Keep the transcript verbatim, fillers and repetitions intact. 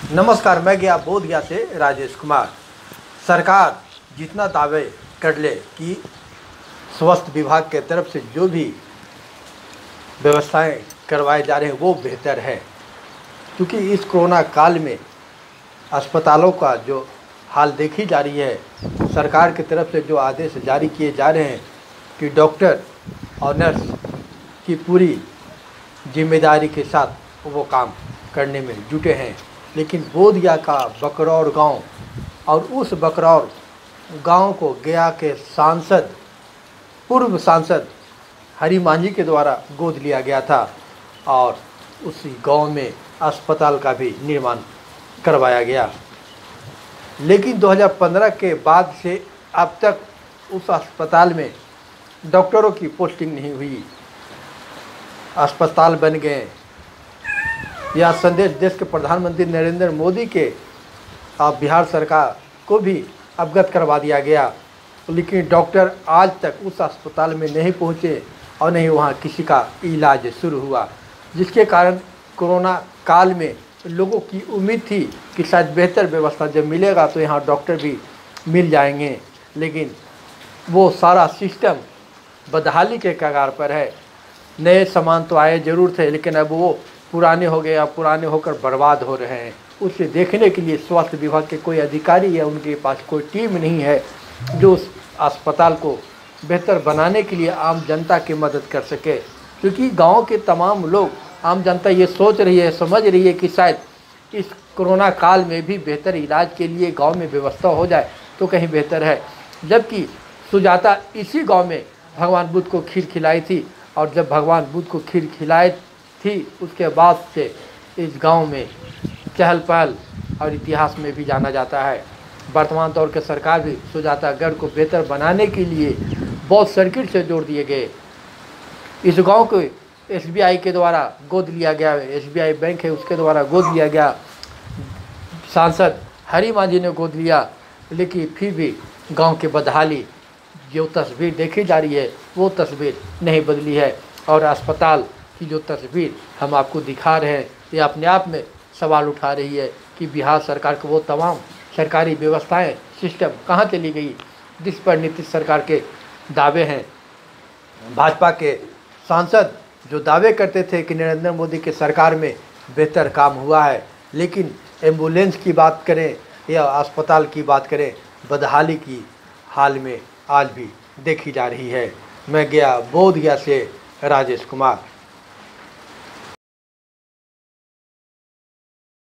नमस्कार, मैं गया बोधगया से राजेश कुमार। सरकार जितना दावे कर ले कि स्वास्थ्य विभाग के तरफ से जो भी व्यवस्थाएं करवाए जा रहे हैं वो बेहतर है, क्योंकि इस कोरोना काल में अस्पतालों का जो हाल देखी जा रही है, सरकार की तरफ से जो आदेश जारी किए जा रहे हैं कि डॉक्टर और नर्स की पूरी जिम्मेदारी के साथ वो काम करने में जुटे हैं। लेकिन बोधगया का बकरौर गांव और उस बकरौर गांव को गया के सांसद पूर्व सांसद हरी मांझी के द्वारा गोद लिया गया था और उसी गांव में अस्पताल का भी निर्माण करवाया गया। लेकिन दो हज़ार पंद्रह के बाद से अब तक उस अस्पताल में डॉक्टरों की पोस्टिंग नहीं हुई। अस्पताल बन गए। यह संदेश देश के प्रधानमंत्री नरेंद्र मोदी के बिहार सरकार को भी अवगत करवा दिया गया, लेकिन डॉक्टर आज तक उस अस्पताल में नहीं पहुंचे और नहीं वहां किसी का इलाज शुरू हुआ, जिसके कारण कोरोना काल में लोगों की उम्मीद थी कि शायद बेहतर व्यवस्था जब मिलेगा तो यहाँ डॉक्टर भी मिल जाएंगे। लेकिन वो सारा सिस्टम बदहाली के कगार पर है। नए सामान तो आए जरूर थे, लेकिन अब वो पुराने हो गए, अब पुराने होकर बर्बाद हो रहे हैं। उसे देखने के लिए स्वास्थ्य विभाग के कोई अधिकारी या उनके पास कोई टीम नहीं है जो उस अस्पताल को बेहतर बनाने के लिए आम जनता की मदद कर सके, क्योंकि गांव के तमाम लोग, आम जनता ये सोच रही है, समझ रही है कि शायद इस कोरोना काल में भी बेहतर इलाज के लिए गांव में व्यवस्था हो जाए तो कहीं बेहतर है। जबकि सुजाता इसी गांव में भगवान बुद्ध को खीर खिलाई थी, और जब भगवान बुद्ध को खीर खिलाई थी उसके बाद से इस गांव में चहल पहल और इतिहास में भी जाना जाता है। वर्तमान दौर के सरकार भी सुजातागढ़ को बेहतर बनाने के लिए बहुत सर्किट से जोड़ दिए गए। इस गांव को एस बी आई के द्वारा गोद लिया गया, एस बी आई बैंक है उसके द्वारा गोद लिया गया, सांसद हरी मांझी ने गोद लिया, लेकिन फिर भी गांव के बदहाली जो तस्वीर देखी जा रही है वो तस्वीर नहीं बदली है। और अस्पताल की जो तस्वीर हम आपको दिखा रहे हैं ये अपने आप में सवाल उठा रही है कि बिहार सरकार को वो तमाम सरकारी व्यवस्थाएं, सिस्टम कहाँ चली गई जिस पर नीतीश सरकार के दावे हैं। भाजपा के सांसद जो दावे करते थे कि नरेंद्र मोदी के सरकार में बेहतर काम हुआ है, लेकिन एम्बुलेंस की बात करें या अस्पताल की बात करें, बदहाली की हाल में आज भी देखी जा रही है। मैं गया बोधगया से राजेश कुमार।